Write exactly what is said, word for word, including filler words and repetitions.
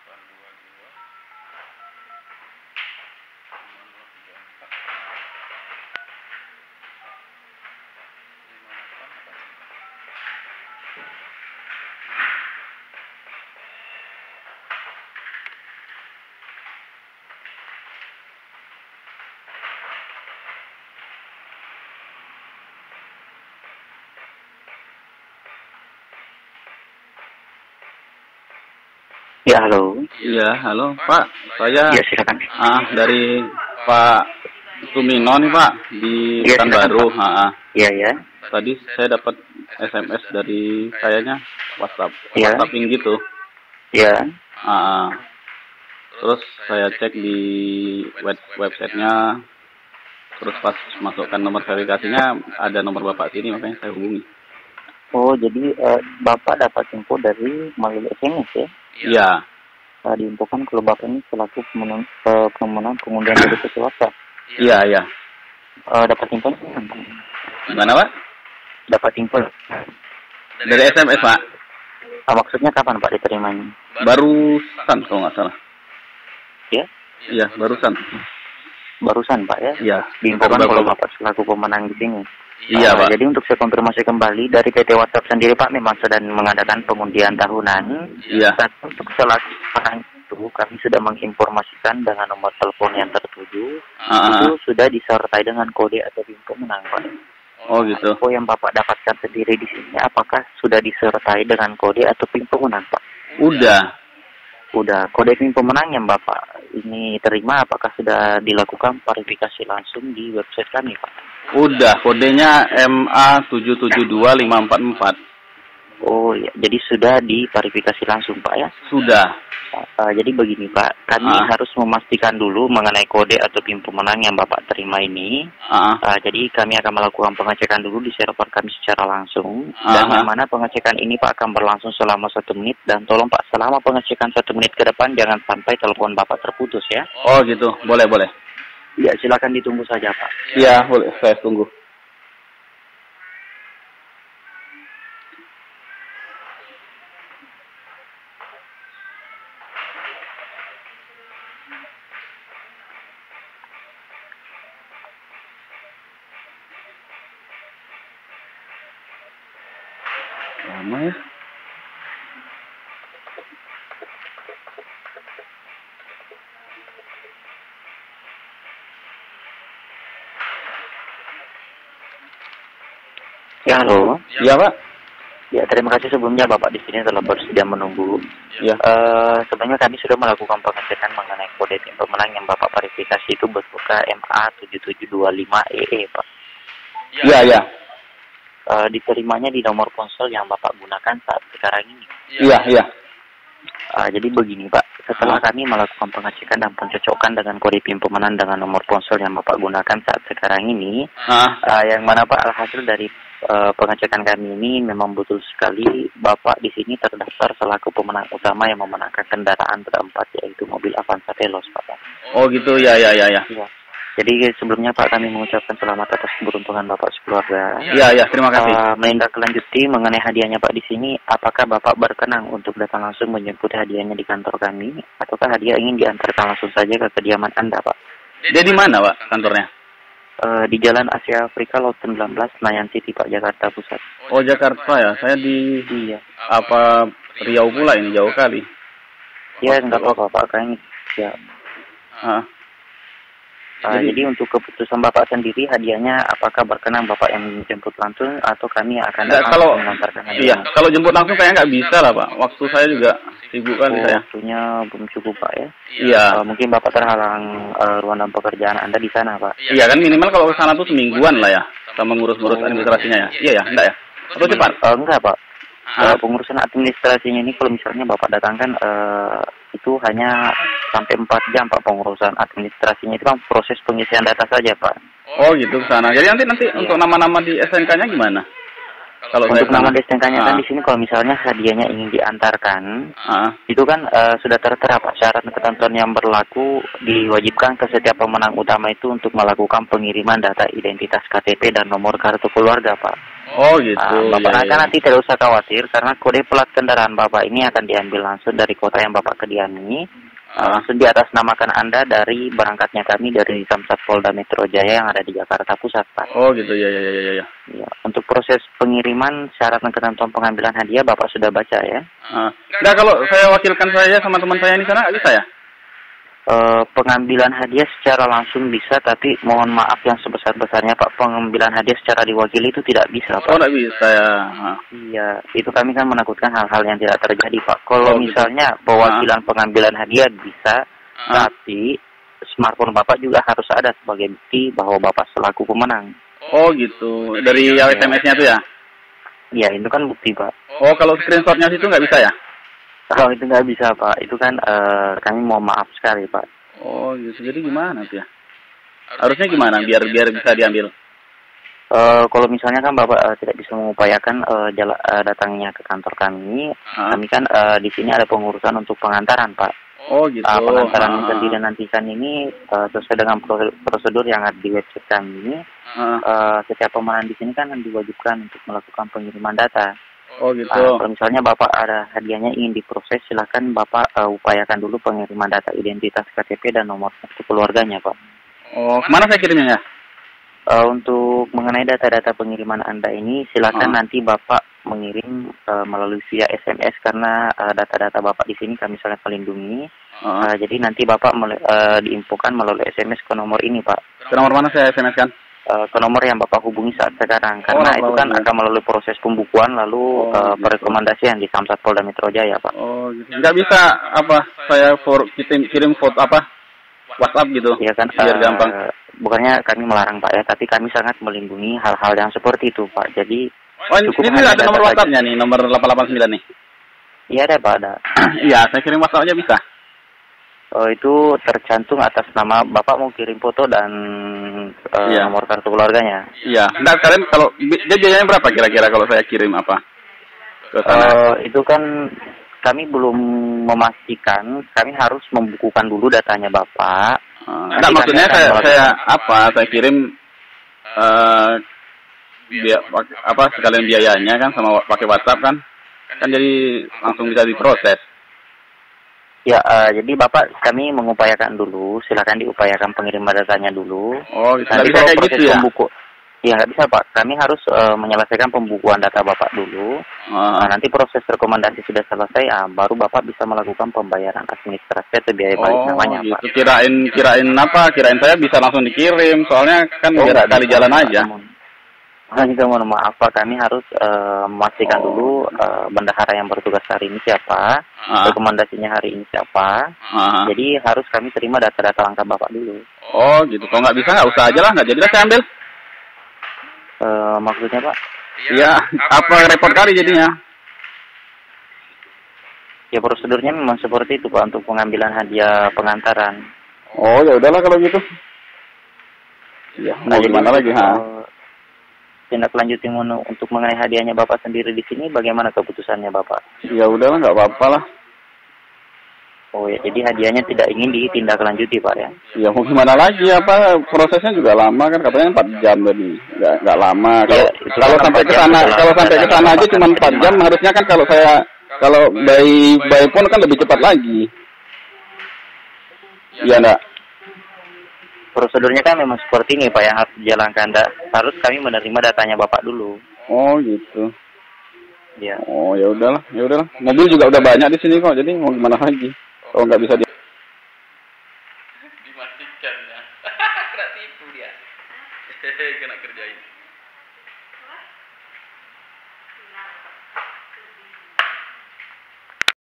Ya, halo. Iya, halo Pak. Saya Ya, silakan. ah dari Pak Sumino nih Pak di Ya, Pekanbaru. Ah, ah. Iya, ya. Tadi saya dapat S M S dari kayaknya WhatsApp, Ya. WhatsApping gitu. Ya. Ah, ah. Terus saya cek di web websitenya, terus pas masukkan nomor verifikasinya ada nomor Bapak sini, makanya saya hubungi. Oh, jadi uh, Bapak dapat info dari melalui S M S ya? Iya. Uh, diinfokan kalau Bapak ini selaku pemenang uh, pemenang pengundian dari P T Whatsapp. Iya, iya. Uh, dapat info? Gimana Pak? Dapat info. Dari S M S Pak. Uh, maksudnya kapan Pak diterimanya? Barusan kalau nggak salah. Ya? Iya, barusan. Barusan Pak ya? Iya. Diinfokan kalau Bapak selaku pemenang di sini. Iya, uh, Pak. Jadi untuk saya konfirmasi kembali dari P T Whatsapp sendiri Pak memang sedang mengadakan pengundian tahunan. Iya. Dan untuk selaku pemenang itu kami sudah menginformasikan dengan nomor telepon yang tertuju. Uh-huh. Itu sudah disertai dengan kode atau PIN pemenang Pak. Oh gitu. Info yang Bapak dapatkan sendiri di sini apakah sudah disertai dengan kode atau PIN pemenang Pak? Udah. Udah. Kode PIN pemenang yang Bapak ini terima apakah sudah dilakukan verifikasi langsung di website kami Pak? Udah, kodenya M A tujuh tujuh dua lima empat empat. Oh ya, jadi sudah diverifikasi langsung Pak ya? Sudah. Uh, jadi begini Pak, kami Ah. harus memastikan dulu mengenai kode atau PIN pemenang yang Bapak terima ini. Ah. Uh, jadi kami akan melakukan pengecekan dulu di server kami secara langsung. Dan Ah. yang mana pengecekan ini Pak akan berlangsung selama satu menit. Dan tolong Pak, selama pengecekan satu menit ke depan jangan sampai telepon Bapak terputus ya. Oh gitu, boleh boleh. Ya, silakan ditunggu saja Pak. Iya, boleh. Saya tunggu. Lama ya. Ya, halo. Iya Pak. Ya, terima kasih sebelumnya Bapak di sini telah bersedia menunggu. Iya. Uh, sebenarnya kami sudah melakukan pengecekan mengenai kode PIN pemenang yang Bapak verifikasi itu berbuka M A tujuh tujuh dua lima E E Pak. Iya iya. Uh, diterimanya di nomor ponsel yang Bapak gunakan saat sekarang ini. Iya iya. Uh, jadi begini Pak, setelah Ah. kami melakukan pengecekan dan pencocokan dengan kode PIN pemenang dengan nomor ponsel yang Bapak gunakan saat sekarang ini, Ah. uh, yang mana Pak alhasil dari uh, pengecekan kami ini memang betul sekali Bapak di sini terdaftar selaku pemenang utama yang memenangkan kendaraan berempat yaitu mobil Avanza Veloz Pak. Oh gitu, ya ya ya ya. Ya. Jadi sebelumnya Pak kami mengucapkan selamat atas keberuntungan Bapak sekeluarga. Iya iya, terima kasih. Uh, menindaklanjuti mengenai hadiahnya Pak di sini, apakah Bapak berkenan untuk datang langsung menjemput hadiahnya di kantor kami, ataukah hadiah ingin diantarkan langsung saja ke kediaman Anda Pak? Dia di mana Pak kantornya? Uh, di Jalan Asia Afrika Lot sembilan belas Senayan City Pak, Jakarta Pusat. Oh Jakarta ya, saya di Iya. apa Riau pula, ini jauh kali. Ya enggak apa-apa Pak, kayaknya ya. Ah. Uh, Jadi- jadi untuk keputusan Bapak sendiri hadiahnya apakah berkenan Bapak yang menjemput langsung atau kami akan Enggak, datang kalau mengantarkan iya, hadiah? kalau jemput langsung kayaknya nggak bisa lah Pak. Waktu saya juga sibuk kali Oh, saya. waktunya belum cukup Pak ya. Iya. Uh, mungkin Bapak terhalang uh, ruang dan pekerjaan Anda di sana Pak. Iya kan minimal kalau ke sana tuh semingguan lah ya, sama ngurus-ngurus administrasinya ya. Iya ya, enggak ya? Atau cepat? Uh, enggak Pak. Ah. Uh, pengurusan administrasinya ini kalau misalnya Bapak datangkan uh, itu hanya sampai empat jam Pak pengurusan administrasinya, itu kan proses pengisian data saja Pak. Oh gitu ke sana. Jadi nanti nanti Iya. untuk nama-nama di S N K-nya gimana? Kalau saya Untuk ke sana? nama S T N K-nya kan Ah. di sini kalau misalnya hadiahnya ingin diantarkan, Ah. itu kan uh, sudah tertera Pak syarat dan ketentuan yang berlaku diwajibkan ke setiap pemenang utama itu untuk melakukan pengiriman data identitas K T P dan nomor kartu keluarga Pak. Oh gitu. Uh, Bapak ya, akan ya. nanti tidak usah khawatir karena kode plat kendaraan Bapak ini akan diambil langsung dari kota yang Bapak kediami. Uh, langsung di atas namakan Anda dari berangkatnya kami dari Samsat Polda Metro Jaya yang ada di Jakarta Pusat, Pak. Oh gitu, ya ya ya ya. ya. Ya, untuk proses pengiriman syarat dan ketentuan pengambilan hadiah Bapak sudah baca ya? Uh, enggak, kalau saya wakilkan saya sama teman saya di sana nggak bisa ya? Uh, pengambilan hadiah secara langsung bisa, tapi mohon maaf yang sebesar-besarnya Pak, pengambilan hadiah secara diwakili itu tidak bisa Pak. Oh, tidak bisa ya. Uh. Iya, itu kami kan menakutkan hal-hal yang tidak terjadi Pak. Kalau Oh, misalnya gitu. pewakilan uh. pengambilan hadiah bisa, uh. tapi smartphone Bapak juga harus ada sebagai bukti bahwa Bapak selaku pemenang. Oh gitu, dari ya. S M S-nya tuh ya? Iya, itu kan bukti Pak. Oh, kalau screenshot-nya situ nggak bisa ya? Kalau itu nggak bisa Pak, itu kan uh, kami mau maaf sekali Pak. Oh gitu, jadi gimana tuh ya? Harusnya gimana biar biar bisa diambil? Uh, kalau misalnya kan Bapak uh, tidak bisa mengupayakan uh, jala, uh, datangnya ke kantor kami, huh? kami kan uh, di sini ada pengurusan untuk pengantaran Pak. Oh gitu. Uh, pengantaran yang uh. dinantikan ini uh, sesuai dengan prosedur yang ada di website kami ini, uh. Uh, setiap pemenang di sini kan diwajibkan untuk melakukan pengiriman data. Oh gitu. Uh, kalau misalnya Bapak ada hadiahnya ingin diproses, silakan Bapak uh, upayakan dulu pengiriman data identitas K T P dan nomor kartu keluarganya, Pak. Oh, kemana saya kirimnya ya? Uh, untuk mengenai data-data pengiriman Anda ini, silakan uh. nanti Bapak mengirim uh, melalui via S M S karena uh, data-data Bapak di sini kami sangat melindungi. Uh. Uh, jadi nanti Bapak uh, diinfokan melalui S M S ke nomor ini, Pak. Ke nomor mana saya S M S kan? Uh, ke nomor yang Bapak hubungi saat sekarang karena oh, itu kan ya. akan melalui proses pembukuan lalu oh, uh, gitu. perekomendasian di Samsat Polda Metro Jaya Pak. Oh gitu. Nggak bisa apa saya for kirim kirim foto apa WhatsApp gitu? Iya kan. Biar uh, gampang. Bukannya kami melarang Pak ya, tapi kami sangat melindungi hal-hal yang seperti itu Pak. Jadi oh ini, ini ada nomor WhatsAppnya nih, nomor delapan delapan sembilan nih. Iya ada Pak ada. Iya saya kirim WhatsApp aja bisa. Oh, itu tercantum atas nama Bapak mau kirim foto dan uh, iya. nomor kartu keluarganya. Iya. Nah, kalian kalau dia biayanya berapa kira-kira kalau saya kirim apa ke sana? Uh, itu kan kami belum memastikan. Kami harus membukukan dulu datanya Bapak. Uh, enggak, maksudnya saya, saya apa? Saya kirim uh, biaya, apa sekalian biayanya kan sama pakai WhatsApp kan? Kan jadi langsung bisa diproses. Ya, uh, jadi Bapak kami mengupayakan dulu, silakan diupayakan pengiriman datanya dulu. Oh, gitu. Nanti Bisa kalau kayak proses gitu ya? pembuku, ya nggak bisa Pak. Kami harus uh, menyelesaikan pembukuan data Bapak dulu. Uh. Nah, nanti proses rekomendasi sudah selesai, ah, baru Bapak bisa melakukan pembayaran administrasi atau biaya balik oh, namanya gitu. Pak. Kirain kirain apa? Kirain saya bisa langsung dikirim, soalnya kan oh, biar kali jalan aja. Nah, juga mohon maaf Pak, kami harus uh, memastikan oh. dulu uh, bendahara yang bertugas hari ini siapa, uh. rekomendasinya hari ini siapa. Uh. Jadi harus kami terima data-data lengkap Bapak dulu. Oh gitu, kalau nggak bisa nggak usah aja lah, nggak jadilah saya ambil. Uh, maksudnya Pak? Iya, apa repot kali jadinya? Ya prosedurnya memang seperti itu Pak untuk pengambilan hadiah pengantaran. Oh ya udahlah kalau gitu. Ya, mau nah, gimana lagi ha? Uh, tindak lanjuti untuk mengenai hadiahnya Bapak sendiri di sini bagaimana keputusannya Bapak? Ya udahlah nggak apa-apa lah. Oh ya, jadi hadiahnya tidak ingin ditindaklanjuti Pak ya? Ya mau gimana lagi apa prosesnya juga lama kan katanya empat jam tadi nggak nggak lama. Kalau ya, kalau sampai ke sana kalau sampai ke sana aja cuma empat jam harusnya kan kalau saya kalau by by phone kan lebih cepat lagi. Iya enggak? Prosedurnya kan memang seperti ini Pak yang harus dijalankan. Harus kami menerima datanya Bapak dulu. Oh gitu. Ya. Oh ya udahlah, ya udahlah. Mobil juga udah banyak di sini kok, jadi mau gimana lagi? Kalau nggak bisa di dimatikan ya. Kena tipu dia. Kena kerjain.